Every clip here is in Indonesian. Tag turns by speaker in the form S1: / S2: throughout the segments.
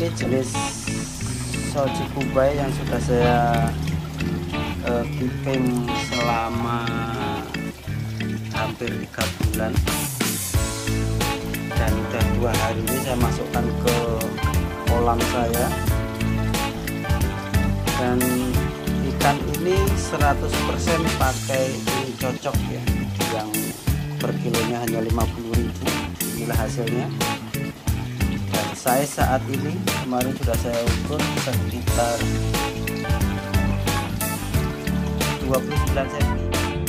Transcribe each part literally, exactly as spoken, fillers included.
S1: Ini jenis soji kubai yang sudah saya uh, keeping selama hampir tiga bulan, dan udah dua hari ini saya masukkan ke kolam saya. Dan ikan ini seratus persen pakai ini cocok ya, yang per kilonya hanya lima puluh ribu. Inilah hasilnya. Dan saya saat ini kemarin sudah saya ukur sekitar dua puluh sembilan sentimeter.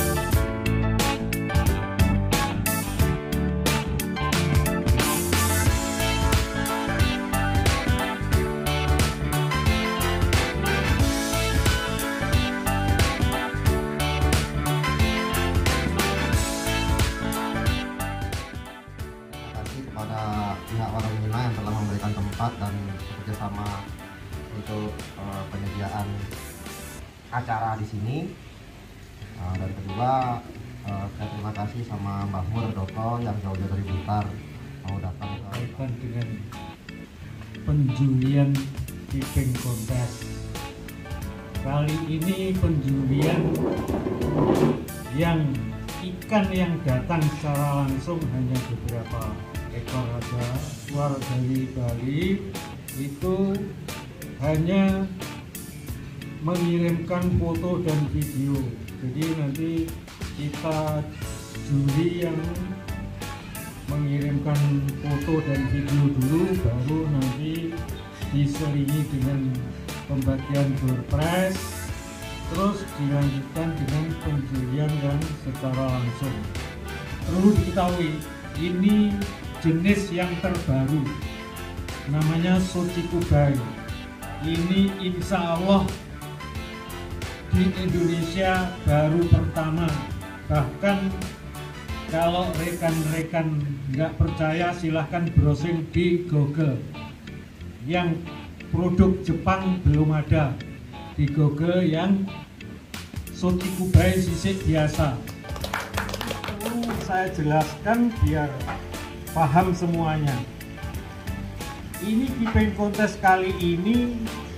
S2: Kepada pihak Warung Mina yang telah memberikan tempat dan bekerjasama untuk uh, penyediaan acara di sini. Uh, dan kedua, uh, saya terima kasih sama Mbak Murdoko yang jauh-jauh dari Blitar mau datang
S3: ke dengan penjurian keeping kontes. Kali ini penjurian yang ikan yang datang secara langsung hanya beberapa ekor saja. Keluar dari Bali itu hanya mengirimkan foto dan video. Jadi nanti kita juri yang mengirimkan foto dan video dulu, baru nanti diselingi dengan pembagian door prize, terus dilanjutkan dengan penjurian yang secara langsung. Perlu diketahui, ini jenis yang terbaru, namanya soji kubai. Ini insya Allah di Indonesia baru pertama. Bahkan kalau rekan-rekan nggak percaya, silahkan browsing di Google. Yang produk Jepang belum ada di Google yang soji kubai sisik biasa. Ini saya jelaskan biar paham semuanya. Ini keeping kontes kali ini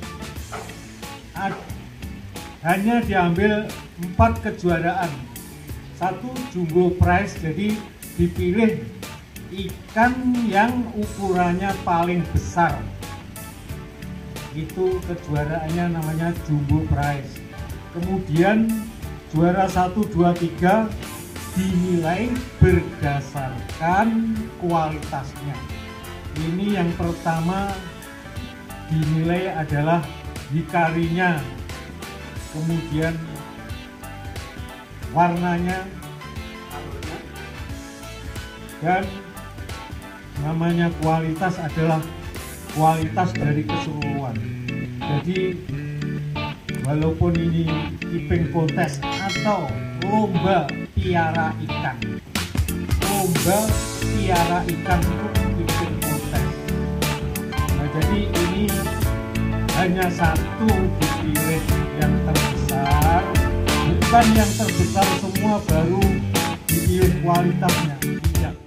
S3: hanya diambil empat kejuaraan, satu jumbo prize, jadi dipilih ikan yang ukurannya paling besar. Itu kejuaraannya namanya jumbo prize. Kemudian juara satu, dua, tiga dinilai berdasarkan kualitasnya. Ini yang pertama dinilai adalah hikarinya, kemudian warnanya, dan namanya kualitas adalah kualitas dari keseluruhan. Jadi walaupun ini keeping kontes atau lomba piara ikan, lomba piara ikan itu keeping kontes. Nah, jadi ini hanya satu dipilih yang terbesar, bukan yang terbesar semua baru dipilih kualitasnya. Tidak.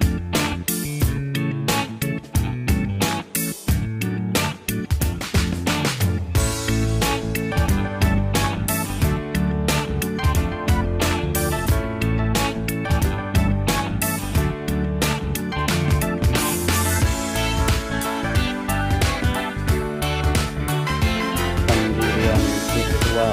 S1: Pendirian virtual.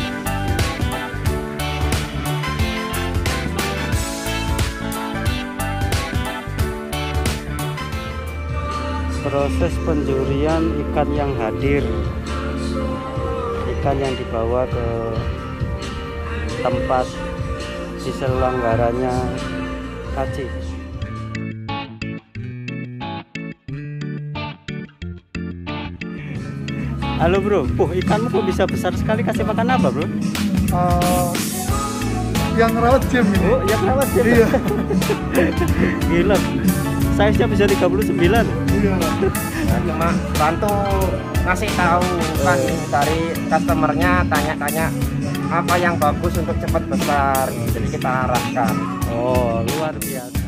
S1: Proses penjurian ikan yang hadir, ikan yang dibawa ke tempat diselenggaranya K C. Halo bro, uh, ikanmu kok bisa besar sekali, kasih makan apa bro?
S4: Uh, yang rawat jam ini.
S1: Oh, yang rawat jam.
S4: Iya.
S1: Gila, size-nya bisa tiga puluh sembilan.
S4: Iya.
S5: Nah, cuma bantu ngasih tahu kan dari customernya, tanya-tanya apa yang bagus untuk cepat besar, jadi kita arahkan.
S1: Oh, luar biasa.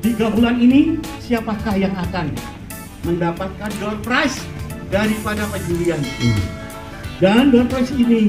S6: tiga bulan ini siapakah yang akan mendapatkan door prize daripada penjurian ini? Dan door prize ini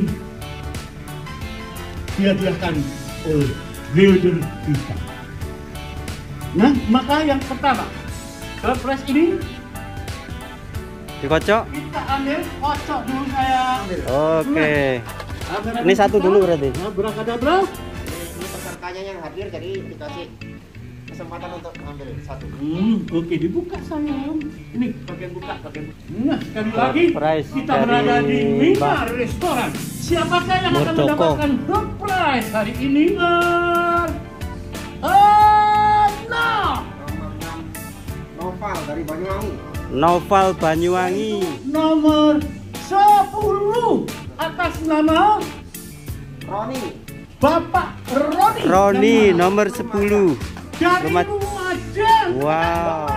S6: dihadiahkan oleh builder kita. Nah, maka yang pertama, door prize ini
S1: dikocok.
S6: kita ambil, kocok dulu saya.
S1: Oke.
S6: Nah,
S1: Ini satu dulu berarti.
S6: Abrakadabra.
S2: Ini pesertanya yang hadir, jadi dikasih kesempatan untuk ambil satu.
S6: Hmm, oke, dibuka sayang. Ini bagian buka, bagian. Nah, sekali lagi
S1: Prize
S6: kita
S1: dari
S6: berada di Mina
S1: Mbak
S6: Restoran. Siapakah yang akan
S1: Murdoko.
S6: mendapatkan door prize hari ini? Uh, uh, nah,
S2: Noval dari Banyuwangi.
S1: Noval Banyuwangi.
S6: nomor sepuluh atas nama
S2: Roni.
S6: Bapak Roni.
S1: Roni
S6: Nama-
S1: nomor sepuluh.
S6: dari
S1: Rumah-
S6: Lumajang.
S1: Wow.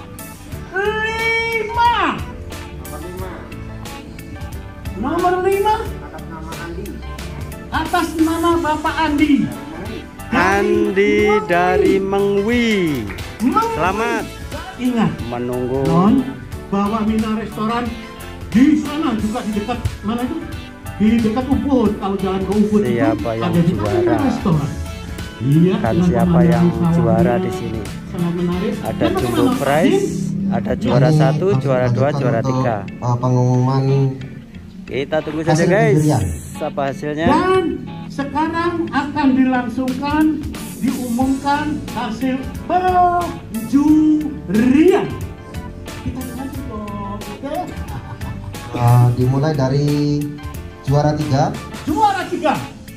S6: Lima.
S2: Nomor lima.
S6: Nomor lima
S2: Atas nama Andi.
S6: atas nama Bapak Andi.
S1: Andi dari Mengwi.
S6: Mengwi.
S1: Selamat
S6: Ingat,
S1: menunggu.
S6: non, bahwa Mina Restoran di sana juga di dekat mana itu? Di dekat Ubud. Kalau jalan ke Ubud
S1: Siapa
S6: itu
S1: yang
S6: ada juga
S1: juara?
S6: Mina Restoran. Iya.
S1: Kan
S6: dengan
S1: siapa
S6: pemandangan
S1: yang
S6: sawahnya
S1: juara di sini?
S6: Sangat menarik.
S1: Ada
S6: Dan
S1: jumbo
S6: bagaimana,
S1: prize, ada juara
S2: Ini
S1: satu,
S2: langsung
S1: juara dua,
S2: lanjutkan
S1: juara
S2: untuk,
S1: tiga.
S2: uh, pengumuman
S1: Kita tunggu saja
S2: hasil
S1: guys.
S2: penjurian.
S1: Apa hasilnya?
S6: Dan sekarang akan dilangsungkan, diumumkan hasil penjurian. Kita lanjut dong, oke?
S2: uh, dimulai dari juara tiga.
S6: Juara tiga.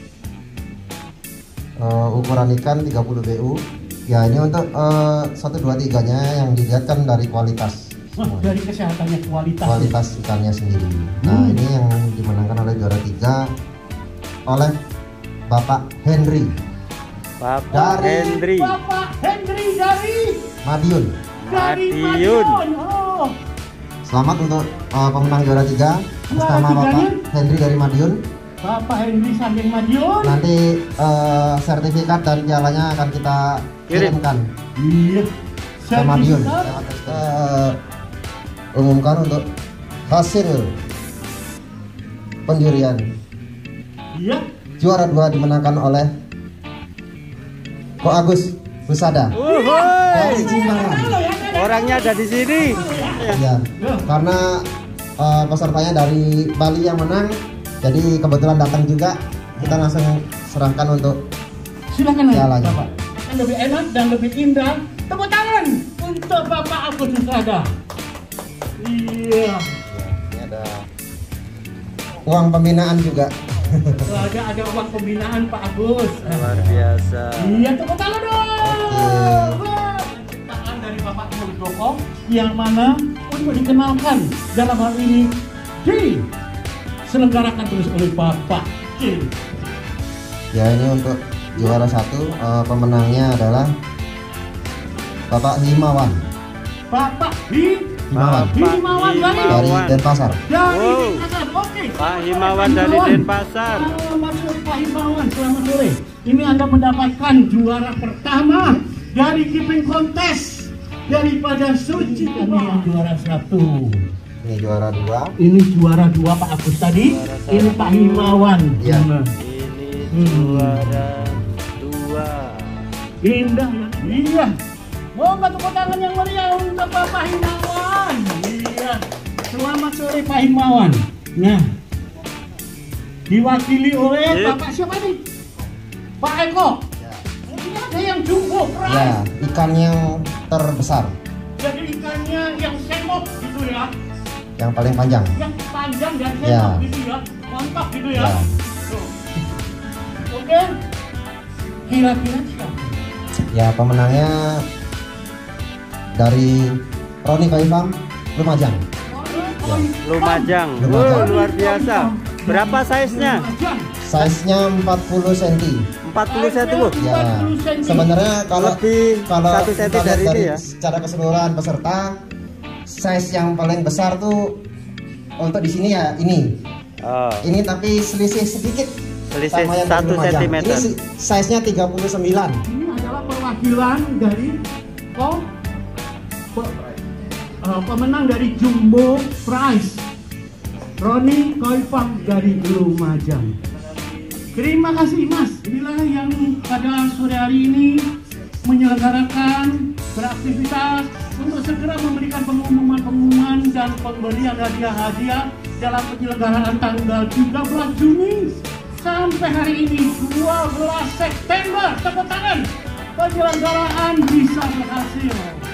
S2: Uh, ukuran ikan tiga puluh B U. Ya, ini untuk uh, satu dua tiganya yang dilihat kan dari kualitas.
S6: Wah, dari kesehatannya, kualitas.
S2: Kualitas ikannya sendiri. Nah,
S6: Hmm.
S2: ini yang dimenangkan oleh juara tiga oleh Bapak Henry
S1: Bapak
S2: Dari
S1: Hendri.
S6: Bapak Henry dari
S2: Madiun.
S6: dari
S1: Madiun.
S6: Madiun. Oh,
S2: Selamat untuk uh, pemenang juara tiga atas
S6: Juara
S2: nama Bapak
S6: tiganya?
S2: Henry dari Madiun.
S6: Bapak Henry saking Madiun.
S2: Nanti uh, sertifikat dan pialanya akan kita
S1: Kirim.
S2: kirimkan
S6: Iya.
S2: ke Madiun.
S6: Sertifikat.
S2: Kita umumkan untuk hasil penjurian.
S6: Iya.
S2: Juara dua dimenangkan oleh Ko Agus Rusada dari
S1: Uhuy.
S2: Jimbaran.
S1: Orangnya ada di sini.
S2: Ya, karena uh, pesertanya dari Bali yang menang, jadi kebetulan datang juga. Kita langsung serahkan untuk
S6: Silakan aja,
S2: Pialanya.
S6: Bapak. Yang lebih enak dan lebih indah. Tepuk tangan untuk Bapak Agus Rusada. Iya.
S2: ini ada uang pembinaan juga.
S6: Tuh, ada ada uang pembinaan Pak Agus.
S1: Luar biasa.
S6: Iya, tepuk tangan dong.
S2: Oke.
S6: Wah, ciptaan dari Bapak Murdoko yang mana untuk dikenalkan dalam hal ini diselenggarakan terus oleh Bapak Cil.
S2: Ya, ini untuk juara satu, uh, pemenangnya adalah Bapak Himawan
S6: Bapak Hi
S2: Himawan
S6: Himawan dari
S2: dari Denpasar.
S6: dari
S1: Wow.
S6: Denpasar. Oke.
S1: Pak Himawan dari Denpasar.
S6: Selamat sore Pak Himawan, selamat sore. Ini Anda mendapatkan juara pertama dari keeping kontes daripada Suci kami yang juara satu.
S2: Ini juara dua.
S6: Ini juara dua Pak Agus tadi.
S1: Juara
S6: Ini
S1: satu.
S6: Pak Himawan.
S2: Iya.
S6: Nah,
S1: Ini
S6: Hmm.
S1: juara dua.
S6: indah ya. Iya. Moga tepuk tangan yang meriah untuk Bapak Himawan. Iya. Selamat sore Pak Himawan. Nah, diwakili oleh
S1: Sip.
S6: Bapak siapa nih? Pak Eko. Ini ada yang jumbo
S2: Ya,
S6: prize.
S2: ikan yang terbesar,
S6: Jadi ikannya yang semok gitu ya.
S2: yang paling panjang.
S6: Yang panjang dan semok
S2: Ya.
S6: gitu ya. Mantap gitu ya.
S2: Ya.
S6: Tuh. Oke. Kira-kira siapa?
S2: Ya, pemenangnya dari Roni Kaifam Lumajang. Ya.
S1: Lumajang.
S2: Lumajang.
S1: Wow, luar biasa. Berapa size-nya?
S2: Size-nya empat puluh sentimeter.
S1: empat puluh senti Bu.
S2: Ya, sebenarnya kalau
S1: Lebih
S2: kalau
S1: satu senti
S2: kita lihat
S1: dari ini ya.
S2: secara keseluruhan peserta, size yang paling besar tuh untuk di sini ya ini.
S1: Oh,
S2: Ini tapi selisih sedikit
S1: selisih
S2: sama yang
S1: satu
S2: dari Lumajang.
S1: sentimeter.
S2: Ini si- size-nya tiga puluh sembilan.
S6: Ini adalah perwakilan dari Eko, pe- uh, pemenang dari Jumbo Prize, Roni Koifang dari Lumajang. Terima kasih Mas. Inilah yang pada sore hari ini menyelenggarakan beraktivitas untuk segera memberikan pengumuman-pengumuman dan pemberian hadiah-hadiah dalam penyelenggaraan tanggal tiga belas Juni sampai hari ini dua belas September. Tepuk tangan, penyelenggaraan bisa berhasil.